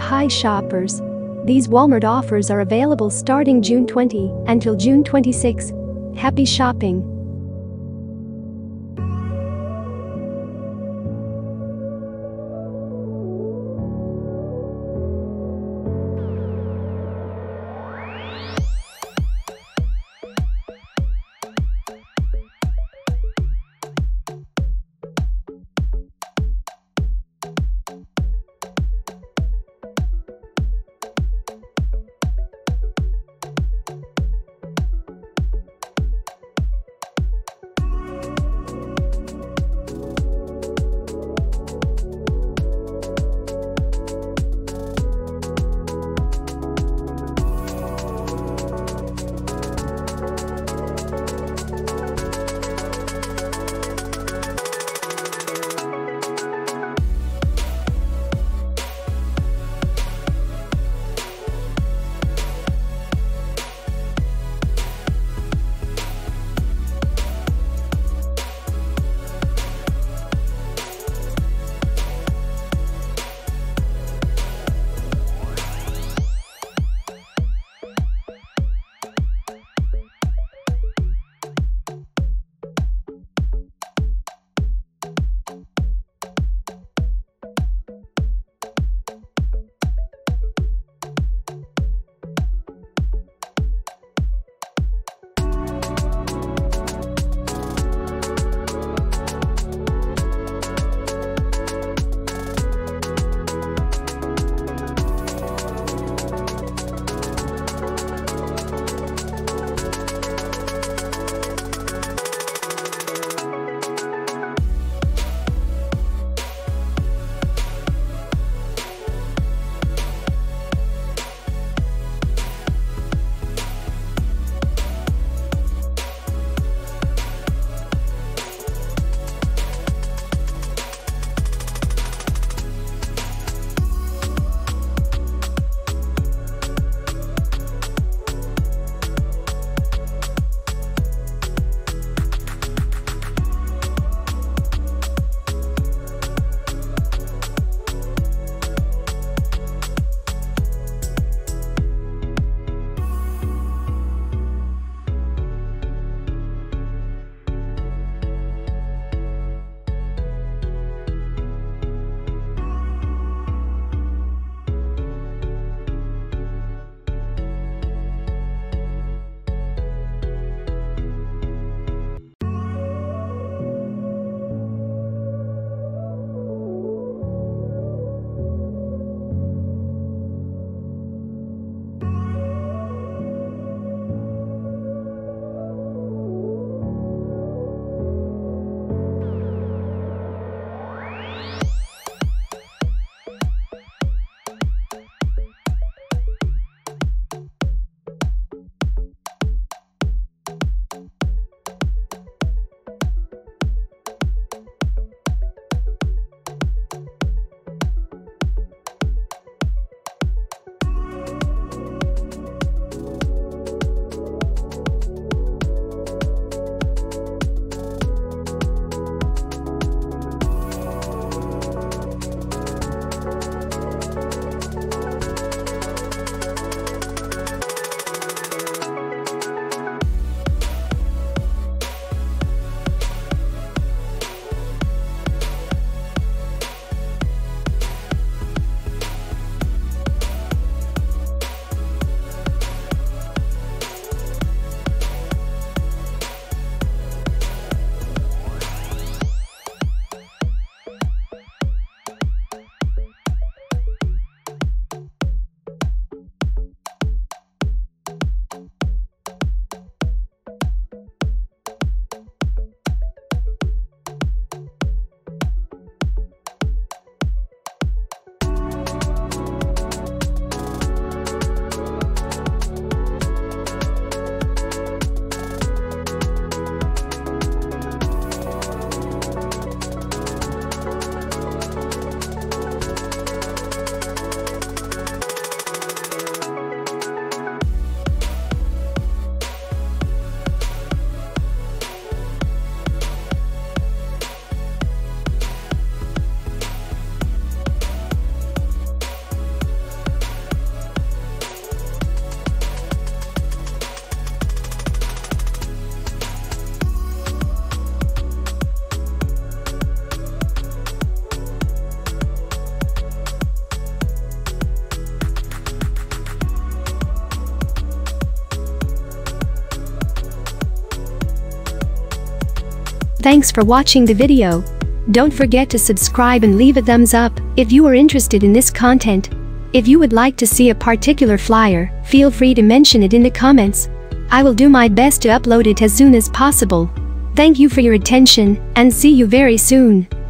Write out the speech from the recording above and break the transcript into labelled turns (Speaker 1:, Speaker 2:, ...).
Speaker 1: Hi shoppers. These Walmart offers are available starting June 20 until June 26. Happy shopping! Thanks for watching the video. Don't forget to subscribe and leave a thumbs up if you are interested in this content. If you would like to see a particular flyer, feel free to mention it in the comments. I will do my best to upload it as soon as possible. Thank you for your attention, and see you very soon.